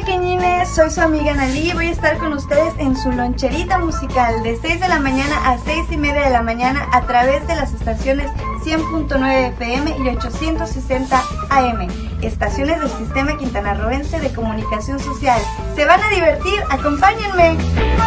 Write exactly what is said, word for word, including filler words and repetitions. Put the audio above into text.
pequeñines, soy su amiga Analí y voy a estar con ustedes en su loncherita musical de seis de la mañana a seis y media de la mañana a través de las estaciones cien punto nueve F M y ochocientos sesenta A M, estaciones del Sistema Quintanarroense de Comunicación Social. ¿Se van a divertir? ¡Acompáñenme!